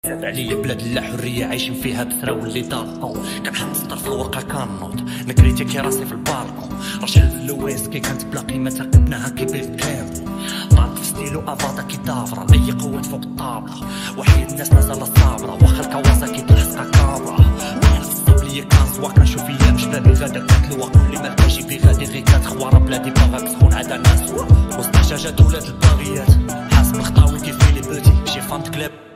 تاب عليا بلاد لا حريه عايشين فيها بسرا واللي دار كنحمس طرفه ورقه كنوض نكريتي كي راسي في البالكون رجعت اللويس كي كانت بلا قيمه تركبناها كي بالكامل طارت في ستيلو افادا كي دافره اي قوات فوق الطابله وحيد الناس مازال صابره واخا الكواساكي تلحقها كامرا نصب ليا كازوا كنشوف فيا مش بلادي غادا كتلوا كل ما كنجي في غادي غير كتخوار بلادي باغا تسخون عاد الناس وسط حجاجات ولاد الباغيات حاسب خطاوي كيف لي بوتي شي فامت كلاب